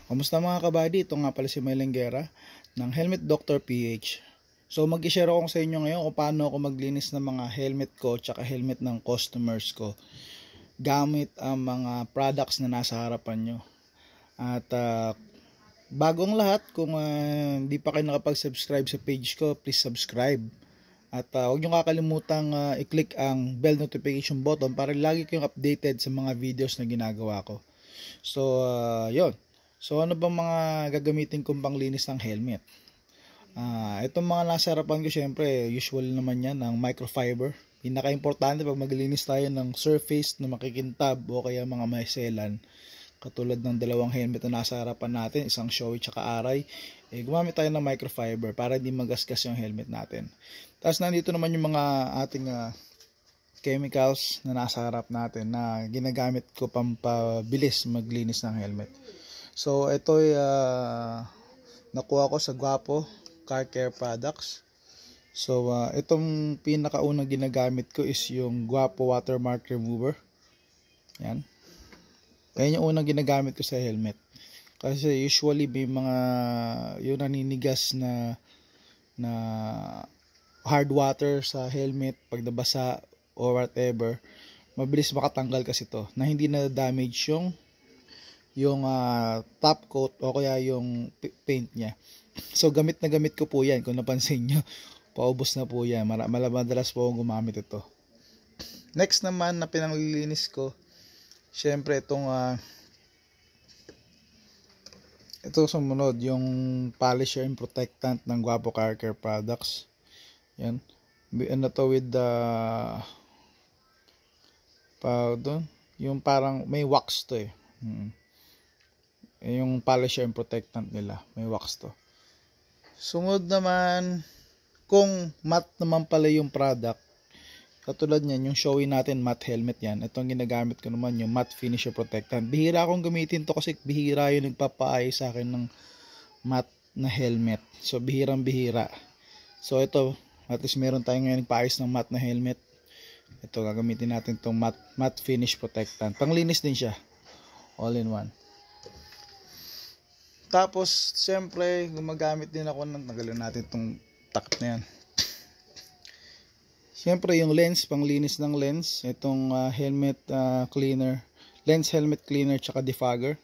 Kamusta mga kabady? Ito nga pala si Melenguera ng Helmet Doctor PH. So mag-share ako sa inyo ngayon kung paano ako maglinis ng mga helmet ko tsaka helmet ng customers ko gamit ang mga products na nasa harapan nyo. At bagong lahat, kung hindi pa kayo nakapag-subscribe sa page ko, please subscribe. At huwag nyo kakalimutang i-click ang bell notification button para lagi kayong updated sa mga videos na ginagawa ko. So yun. So ano bang mga gagamitin kong panglinis ng helmet? Itong mga nasa harapan ko, syempre usual naman yan ng microfiber. Pinaka-importante pag maglinis tayo ng surface na makikintab o kaya mga micellan, katulad ng dalawang helmet na nasa harapan natin, isang Shoei tsaka Arai, gumamit tayo ng microfiber para hindi magasgas yung helmet natin. Tapos nandito naman yung mga ating chemicals na nasa harap natin na ginagamit ko pampabilis maglinis ng helmet. So ito ay nakuha ko sa Guapo Car Care Products. So itong pinakaunang ginagamit ko is yung Guapo Watermark Remover. Yan. Yan yung unang ginagamit ko sa helmet. Kasi usually may mga yung naninigas na hard water sa helmet pag nabasa or whatever, mabilis makatanggal kasi to na hindi na damage yung top coat o kaya yung paint niya. So gamit na gamit ko po yan, kung napansin nyo, paubos na po yan. Madalas po akong gumamit ito. Next naman na pinanglilinis ko, syempre itong ito sumunod, yung polisher and protectant ng Guapo Car Care Products. Yan. Ano to with the powder, yung parang may wax to eh. Yung polisher and protectant nila, may wax to. Sunod naman, kung matte naman pala yung product, katulad niyan, yung Shoei natin, matte helmet yan. Itong ginagamit ko naman, yung matte finisher protectant. Bihira akong gamitin to kasi bihira yung nagpapaayos sa akin ng matte na helmet. So, bihirang bihira. So, ito, at least meron tayong ngayon nagpaayos ng matte na helmet. Ito, gagamitin natin itong matte finish protectant. Panglinis din siya. All in one. Tapos, siyempre, gumagamit din ako ng, tagalin natin itong takip na yan. Siyempre, yung lens, panglinis ng lens. Itong helmet cleaner, lens helmet cleaner, tsaka defogger.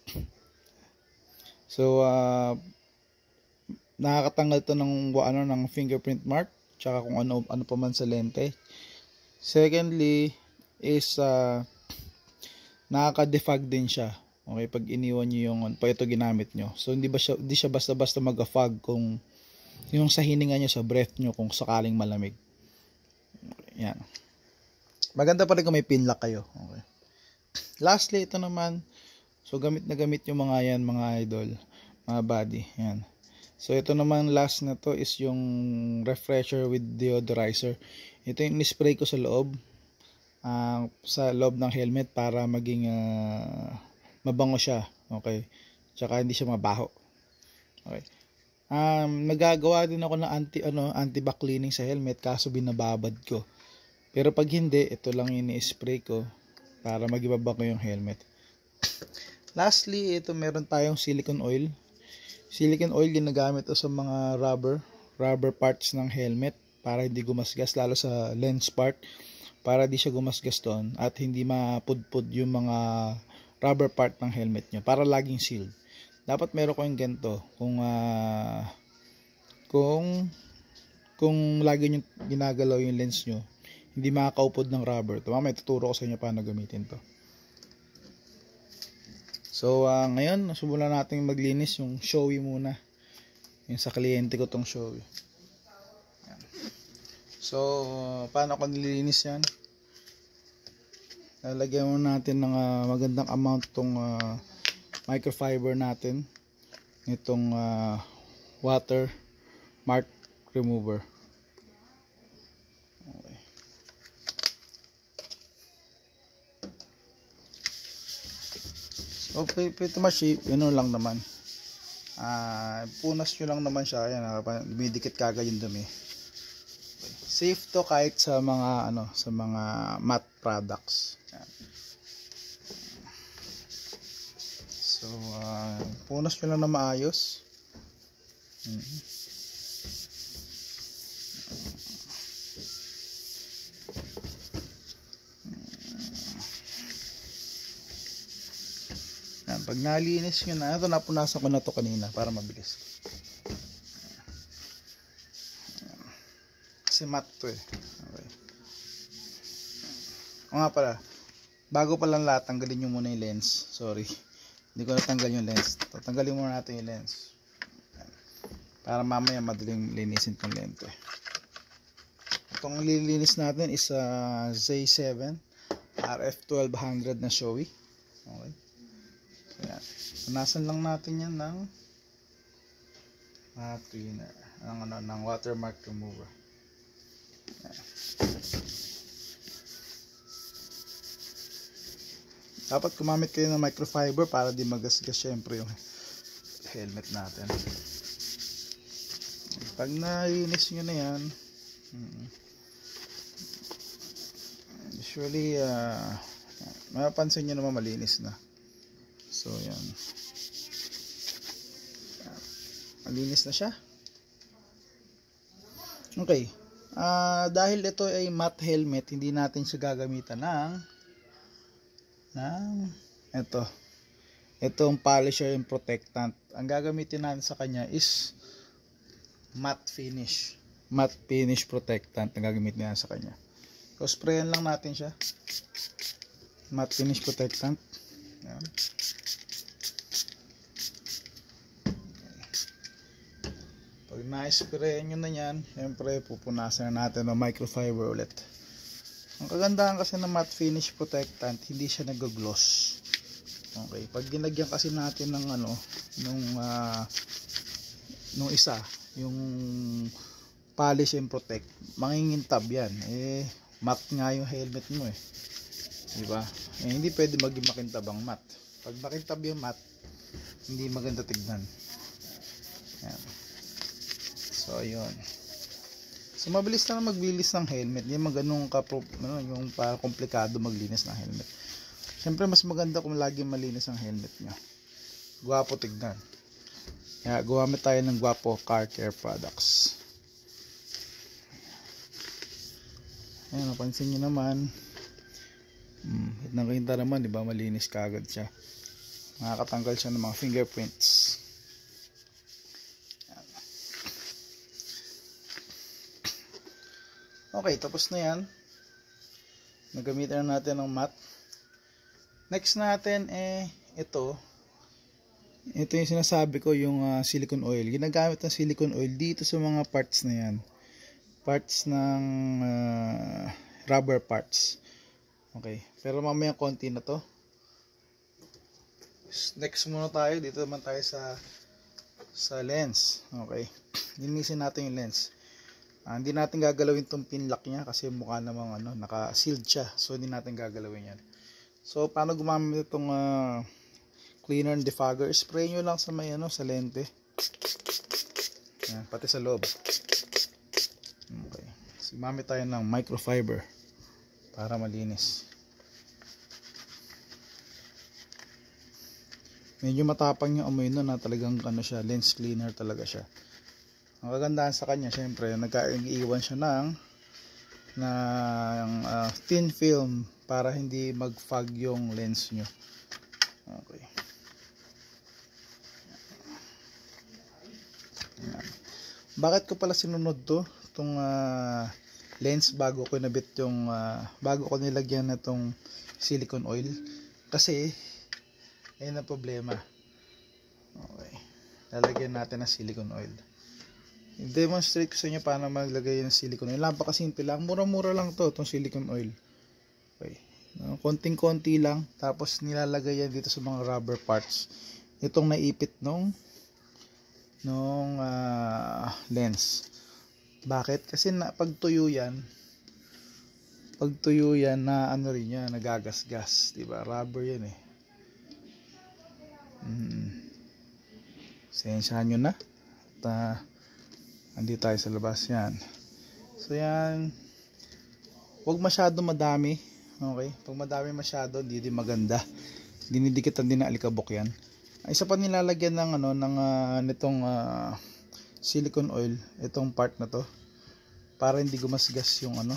So, nakakatanggal to ng fingerprint mark, tsaka kung ano pa man sa lente. Secondly, is nakaka-defog din siya. Okay, pag iniwan niyo yung pag ito ginamit nyo. So hindi siya basta-basta mag-fog kung yung sa hininga nyo, sa breath nyo, kung sakaling malamig. Yan. Maganda pa rin kung may pinlock kayo. Okay. Lastly, ito naman. So gamit na gamit yung mga yan, mga idol, mga body. Yan. So ito naman last na to is yung refresher with deodorizer. Ito yung spray ko sa loob ng helmet para maging mabango siya. Okay. Tsaka hindi siya mabaho. Okay. Nagagawa din ako ng anti-back cleaning sa helmet kaso binababad ko. Pero pag hindi, ito lang yung i-spray ko para magibabango yung helmet. Lastly, ito meron tayong silicone oil. Silicone oil ginagamit ito sa mga rubber parts ng helmet para hindi gumasgas, lalo sa lens part, para di siya gumasgas doon at hindi mapudpud yung mga rubber part ng helmet nyo, para laging sealed. Dapat meron ko yung ganito kung lagi nyo ginagalaw yung lens nyo, hindi makakaupod ng rubber. Mamaya tuturo ko sa inyo paano gamitin to. So ngayon, subukan natin maglinis yung Shoei muna. Yung sa kliyente ko tong Shoei. So paano ko nililinis yan? Lalagyan mo natin ng magandang amount tong microfiber natin, itong water mark remover. Okay. So pretty much yun lang naman. Punas nyo lang naman siya. Ayan, bidikit kagad yung dumi. Safe to kahit sa mga sa mga matte products. Yan. So, punas nyo lang na maayos. Yan, pag nalinis nyo na, ito napunasan ko na to kanina para mabilis. Kasi matte to eh. Okay. O nga pala, bago pa lang lahat, tanggalin nyo muna yung lens. Sorry, hindi ko natanggal yung lens. Tatanggalin muna natin yung lens para mamaya madaling linisin tong lente. Itong lilinis natin is Z7 RF1200 na Shoei. Okay. So yan, punasan lang natin yan ng cleaner, ng watermark remover. Yan. Dapat gumamit kayo ng microfiber para di magasgas syempre yung helmet natin. Pag nalinis nyo na yan, usually mapapansin nyo naman malinis na. So yan, malinis na siya. Okay, dahil ito ay matte helmet, hindi natin siya gagamitan itong polisher and protectant. Ang gagamitin natin sa kanya is matte finish protectant ang gagamitin natin sa kanya. So sprayan lang natin siya, matte finish protectant. Yan. Pag na-sprayan nyo na yan, syempre pupunasan na natin ng microfiber ulit. Ang kagandahan kasi ng matte finish protectant, hindi siya nag-gloss. Okay, pag ginagyan kasi natin ng nung isa, yung polish and protect, mangingintab yan. Matte nga yung helmet mo eh. Diba? Hindi pwede maging makintab ang matte. Pag makintab yung matte, hindi maganda tignan. Yan. So, yun. So mabilis lang maglinis ng helmet, hindi man ganun yung para komplikado maglinis ng helmet. Siyempre mas maganda kung lagi malinis ang helmet nyo. Gwapo tignan. Kaya gumamit tayo ng Gwapo Car Care Products. Ayan, napansin nyo naman. Nakita naman, di ba, malinis kaagad siya. Nakakatanggal siya ng mga fingerprints. Okay, tapos na yan. Nagamitan na natin ng matte. Next natin ito yung sinasabi ko, yung silicone oil. Ginagamit ng silicone oil dito sa mga parts na yan. Parts ng rubber parts. Okay, pero mamaya konti na to. Next muna tayo, dito naman tayo sa lens. Okay, linisin natin yung lens. Hindi natin gagalawin tong pin lock niya kasi mukha namang naka-sealed siya. So hindi natin gagalawin yan. So paano gumamit itong cleaner and defogger? Spray nyo lang sa may sa lente. Yan, pati sa loob. Okay. So gumamit tayo ng microfiber para malinis. Medyo matapang yung amoy nun na talagang siya, lens cleaner talaga siya. Ang kagandahan sa kanya, syempre, nagkaiwan siya ng thin film para hindi mag-fog yung lens nyo. Okay. Ayan. Bakit ko pala sinunod to? Itong lens bago ko nabit yung bago ko nilagyan na itong silicone oil. Kasi, ayun ang problema. Okay. Lalagyan natin ng silicone oil. I-demonstrate ko sa inyo paano maglagay ng silicone oil. Napakasimple lang. Mura-mura lang to, itong silicone oil. Okay. Konting-konti lang. Tapos nilalagay yan dito sa mga rubber parts. Itong naipit nung lens. Bakit? Kasi pag tuyo yan na rin yan, nagagasgas. Diba? Rubber yan eh. Sensyahan nyo na. At andito tayo sa labas yan. So yan, huwag masyado madami. Okay, pag madami masyado hindi din maganda, dinidikitan din ng alikabok yan. Isa pa nilalagyan ng ano ng nitong silicone oil itong part na to para hindi gumasgas yung ano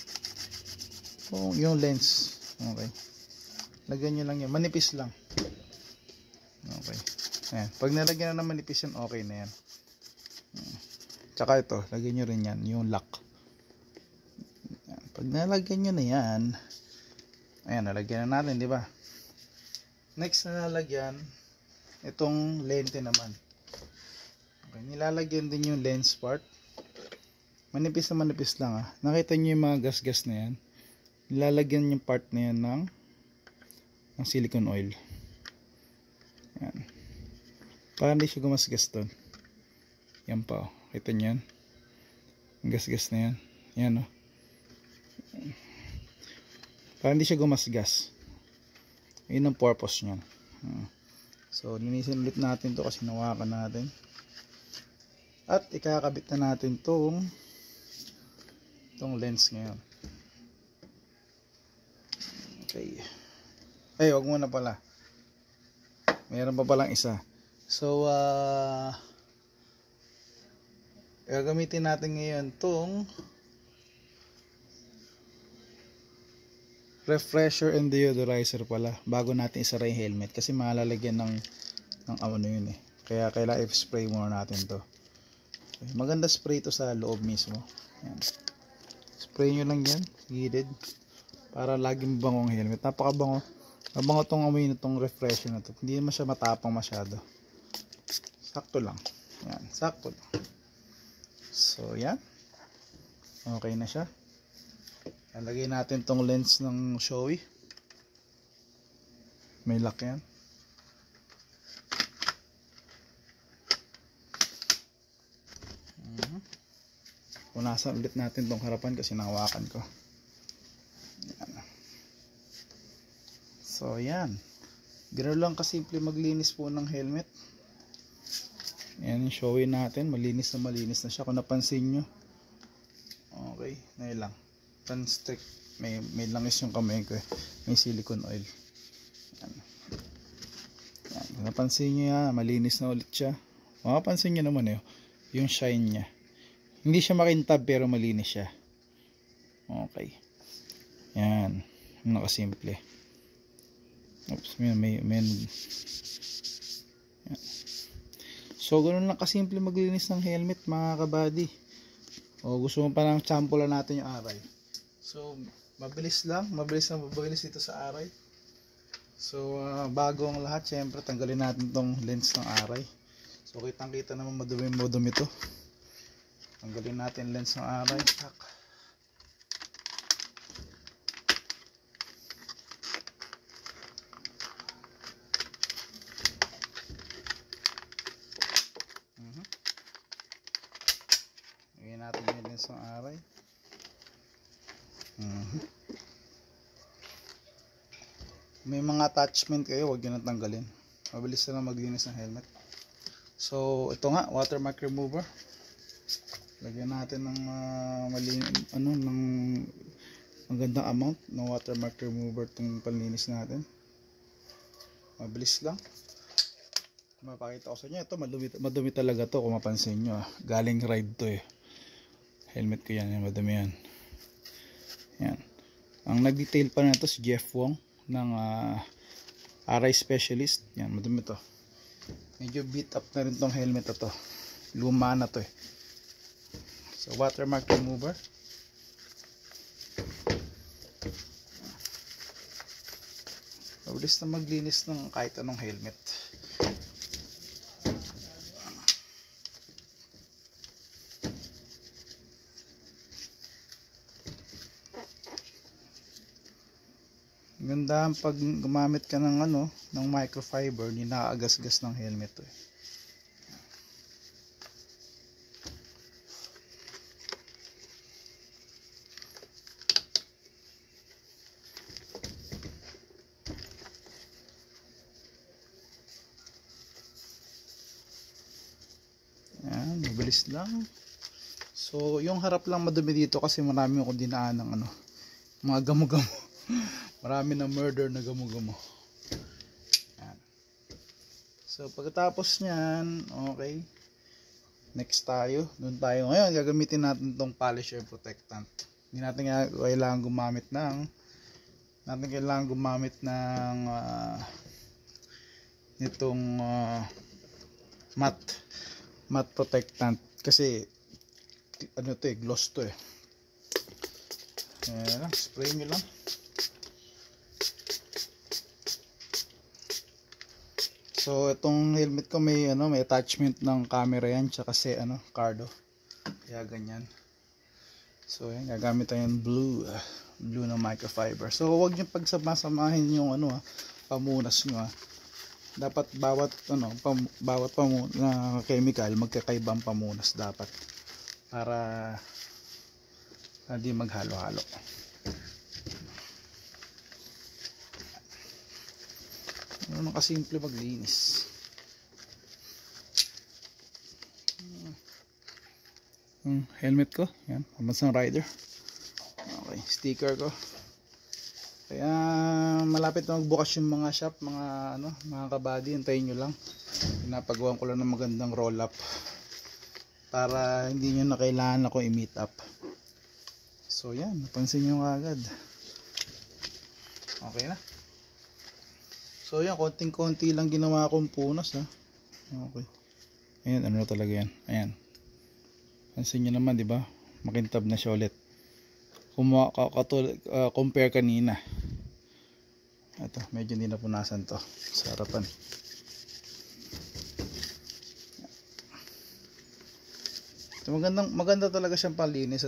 yung lens. Okay. Lagyan nyo lang yan. Manipis lang. Okay. Ayan. Pag nalagyan na ng manipis yan, okay na yan. Tsaka ito, lagyan nyo rin yan, yung lock. Ayan. Pag nalagyan nyo na yan, ayan, nalagyan na natin, di ba? Next na nalagyan, itong lente naman. Okay. Nilalagyan din yung lens part. Manipis na manipis lang ah. Nakita nyo yung mga gas-gas na yan. Nilalagyan yung part na yan ng silicone oil. Yan. Para hindi siya gumasgas doon. Yan pa oh. Kita nyo yan. Gas-gas na yan. Yan oh. Para hindi siya gumasgas. Yun ang purpose nyan. So linisin ulit natin to kasi nawakan natin. At ikakabit na natin tong lens ngayon. Okay. Ay, wag muna pala. Mayroon pa palang isa. So, gagamitin natin ngayon tong refresher and deodorizer pala bago natin isara yung helmet kasi malalagyan ng ano yun eh. Kaya kailangan i-spray muna natin to. Okay. Maganda spray to sa loob mismo. Yan. Spray nyo lang yan, gilid. Para laging bangong helmet. Napakabango. Mabango tong amoy nitong refresher na to. Hindi naman siya matapang masyado. Sakto lang. Yan. Sakto lang. So, yan. Okay na siya. Lalagay natin tong lens ng Shoei. May lock yan. Punasan ulit natin tong harapan kasi nahawakan ko. Yan. So yan. Ganoon lang kasimple maglinis po ng helmet. Yan yung Shoei natin. Malinis na siya kung napansin nyo. Okay. Na lang. Pan-stick. May langis yung kamay ko eh. May silicone oil. Yan. Yan. Kung napansin nyo yan. Malinis na ulit siya. Makapansin nyo naman eh. Yung shine nya. Hindi siya makintab pero malinis siya. Okay. Yan. Nakasimple. Oops. May yan. So, ganun lang kasimple maglinis ng helmet mga kabady. O gusto mo pa ng sample natin yung aray. So, mabilis lang. Mabilis dito sa aray. So, bago ang lahat, syempre tanggalin natin tong lens ng aray. So, kitang-kita naman madumi ito. Tanggalin natin lens ng aray. Lagyan natin yung lens ng aray. May mga attachment kayo, huwag nyo nang tanggalin. Mabilis na lang maglinis ng helmet. So, ito nga, watermark remover. Lagyan natin ng ng magandang amount ng watermark remover itong panlinis natin. Mabilis lang. Mapakita ko sa inyo. Ito madumi talaga to kung mapansin nyo. Galing ride to eh. Helmet ko yan. Madumi yan. Yan. Ang nag-detail pa na ito si Jeff Wong ng RI Specialist. Yan. Madumi to. Medyo beat up na rin tong helmet na to. Luma na to eh. So, watermark remover. Mabilis na maglinis ng kahit anong helmet. Ganda pag gumamit ka ng ng microfiber, hindi nakaagas-gas ng helmet to eh. Yan, mabilis lang. So, yung harap lang madumi dito kasi marami akong dinaan ng mga gamo-gamo. Marami na murder na gamo-gamo. Yan. So, So pagkatapos niyan, okay. Next tayo. Doon tayo ngayon. Gagamitin natin tong polisher protectant. Hindi natin kailangan gumamit ng nitong matte protectant kasi ano to gloss to Ayan lang, spray nyo lang. So itong helmet ko may attachment ng camera yan tsaka cardo. Kaya ganyan. So yan, gagamit tayo ng blue na microfiber. So huwag niyo pagsama-samahin yung pamunas niyo. Dapat bawat chemical magkakaibang pamunas dapat para hindi maghalo-halo. Ano kasimple maglinis. Helmet ko, yan, pambansang rider. Okay, sticker ko. Kaya malapit na magbukas yung mga shop, mga kabady, hintayin nyo lang. Pinapagawan ko lang ng magandang roll up para hindi nyo na kailangan ako i-meet up. So yan, napansin nyo agad. Okay na. So yan, konting-konti lang ginawa kong punas Okay. Ayan, ano talaga yan. Ayan. Pansin nyo naman, di ba? Makintab na siya ulit. Compare kanina. Ito, medyo hindi napunasan to sa harapan. So, maganda talaga siyang palinis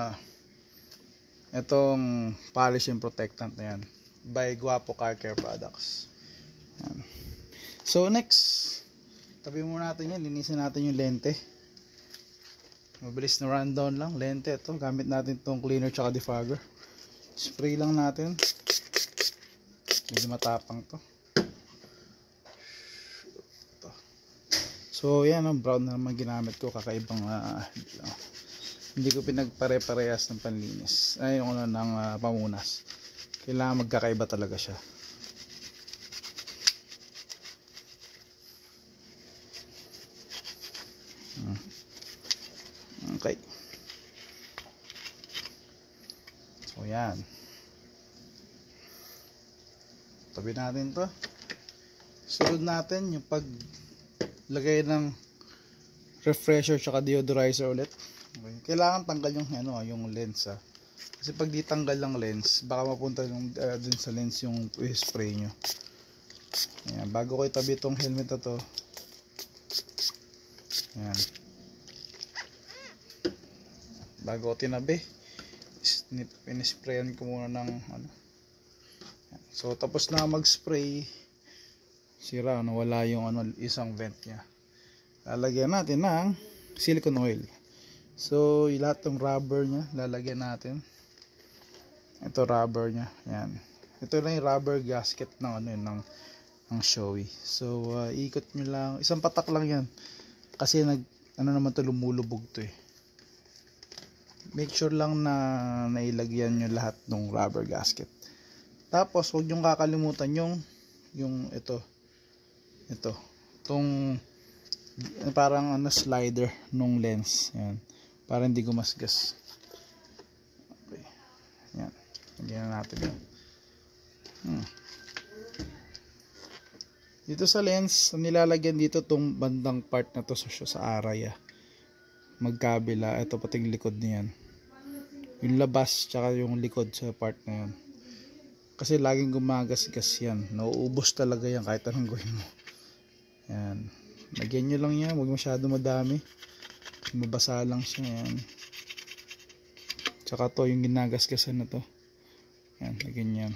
itong polishing protectant na yan by Guapo Car Care Products. Yan. So next, tabi muna natin yan, linisin natin yung lente. Mabilis na rundown lang. Lente ito, gamit natin itong cleaner tsaka defogger. Spray lang natin. Medyo matapang to. So yan, brown na naman ginamit ko. Kakaibang hindi ko pinagpare-parehas ng panlinis ng pamunas. Kailangan magkakaiba talaga siya. Okay. So yan. Tabi natin to. Sunod natin yung paglagay ng refresher tsaka deodorizer ulit. Okay. Kailangan tanggal yung lens Kasi pag di tanggal ng lens, baka mapunta dun sa lens yung spray nyo. Ayan, bago ko itabi itong helmet na to. Ayan. Bago ko tinabi, pinisprayan ko muna ng So tapos na mag-spray, sira, nawala yung isang vent niya. Lalagyan natin ng silicone oil. So lahat ng rubber niya lalagyan natin. Ito rubber niya, yan. Ito lang yung rubber gasket ng Shoei. So ikot nyo lang, isang patak lang yan. Kasi naman to, lumulubog to Make sure lang na nailagyan nyo lahat ng rubber gasket. Tapos huwag nyong kakalimutan yung ito. Itong parang slider nung lens. Yan. Para hindi gumasgas. Okay. Yan. Lagyan natin yan. Dito sa lens, nilalagyan dito tong bandang part na to sa aray. Magkabila. Ito pating likod niyan. Yung labas tsaka yung likod sa part na yan. Kasi laging gumagasgas yan. Nauubos talaga yan kahit anong gawin mo. Yan. Lagyan nyo lang yan. Huwag masyado madami. Mabasa lang siya. Yan. Tsaka to yung ginagasgasan na to. Yan. Lagyan yan.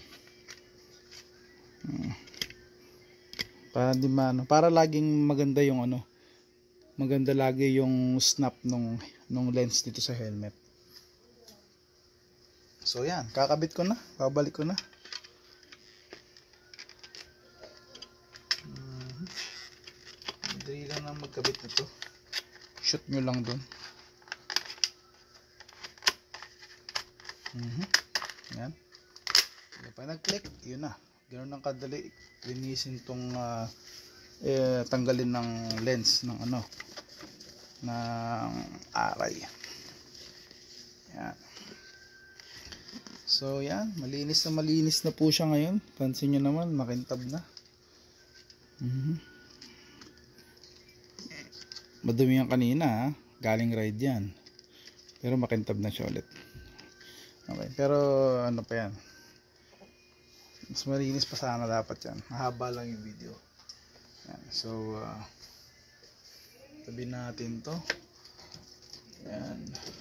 Para laging maganda yung maganda lagi yung snap nung lens dito sa helmet. So yan, kakabit ko na, babalik ko na. Madali lang na magkabit nito. Shoot nyo lang dun. Yan. Pag nag-click, yun na. Ganoon lang kadali linisin tong tanggalin ng lens ng ng aray. Yan. So yan, malinis na po siya ngayon. Pansin nyo naman, makintab na. Madumi yan kanina ha. Galing ride yan. Pero makintab na siya ulit. Okay, pero ano pa yan. Mas malinis pa sana dapat yan. Mahaba lang yung video. Yan. So tabi natin to. Yan.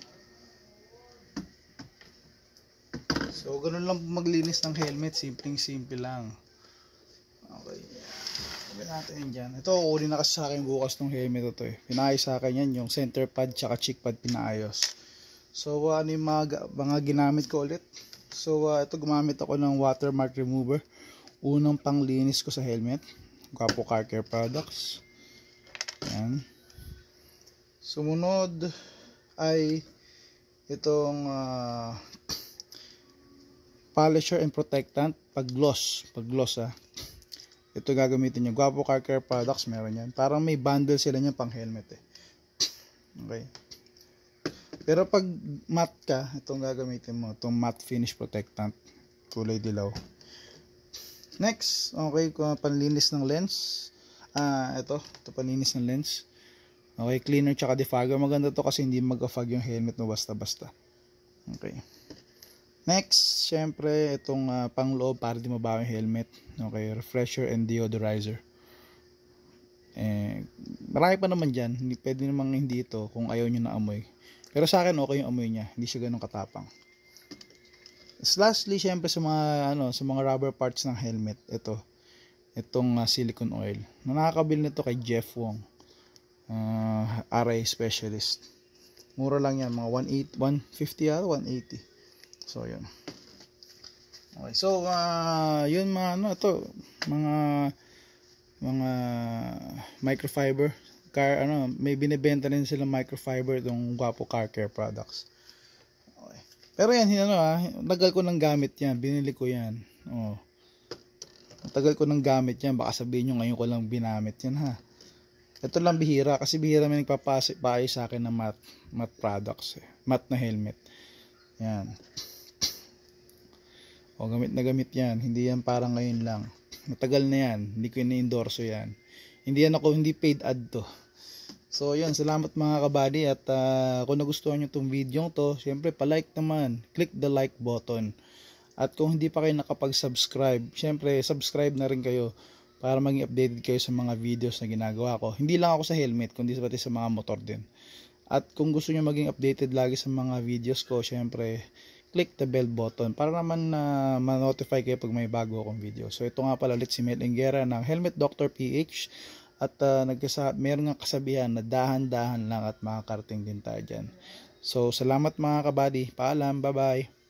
So ganun lang maglinis ng helmet. Simple lang. Okay. Tabi natin yan dyan. Ito kukunin na kasi sa akin bukas ng helmet ito eh. Pinaayos sa akin yan. Yung center pad tsaka cheek pad pinaayos. So ano yung mga ginamit ko ulit. So ito gumamit ako ng watermark remover. Unang panglinis ko sa helmet. Gwapo Car Care Products. Yan. Sumunod ay itong polisher and protectant pag gloss ha. Ito gagamitin niyo. Gwapo Car Care Products meron yan. Parang may bundle sila niyan pang helmet eh. Okay. Pero pag matte ka, itong gagamitin mo, itong matte finish protectant, kulay dilaw. Next, okay, panlinis ng lens. Ito panlinis ng lens. Okay, cleaner tsaka defogger. Maganda to kasi hindi mag-fog yung helmet mo basta-basta. Okay. Next, syempre, itong pangloob para di mabaho yung helmet. Okay, refresher and deodorizer. Marami pa naman dyan. Pwede namang hindi ito kung ayaw nyo na amoy. Pero sa akin okay yung amoy niya, hindi siya ganun katapang. Lastly, syempre sa mga rubber parts ng helmet, itong silicone oil. Nakakabili nito kay Jeff Wong, RA specialist. Mura lang yan, mga 150 180. So yun. Okay, so yun mga microfiber. May binebenta rin silang microfiber itong Gwapo Car Care Products. Okay. Pero yan, tagal ko nang gamit yan. Binili ko yan. Tagal ko nang gamit yan. Baka sabihin nyo ngayon ko lang binamit yan ha. Ito lang bihira. Kasi bihira may nagpapaayos sa akin ng matte products. Matte na helmet. Yan. Gamit na gamit yan. Hindi yan parang ngayon lang. Matagal na yan. Hindi ko na-endorso yan. Hindi paid ad to. So yun, salamat mga kabady. At kung nagustuhan nyo itong video to, syempre pa-like naman. Click the like button. At kung hindi pa kayo nakapag-subscribe, syempre subscribe na rin kayo para maging updated kayo sa mga videos na ginagawa ko. Hindi lang ako sa helmet, kundi pati sa mga motor din. At kung gusto nyo maging updated lagi sa mga videos ko, syempre click the bell button para naman ma-notify kayo pag may bago akong video. So ito nga pala ulit si Mel Engera ng Helmet Dr. PH. At meron nga kasabihan na dahan-dahan lang at makakarating din tayo dyan. So salamat mga kabady. Paalam. Bye-bye.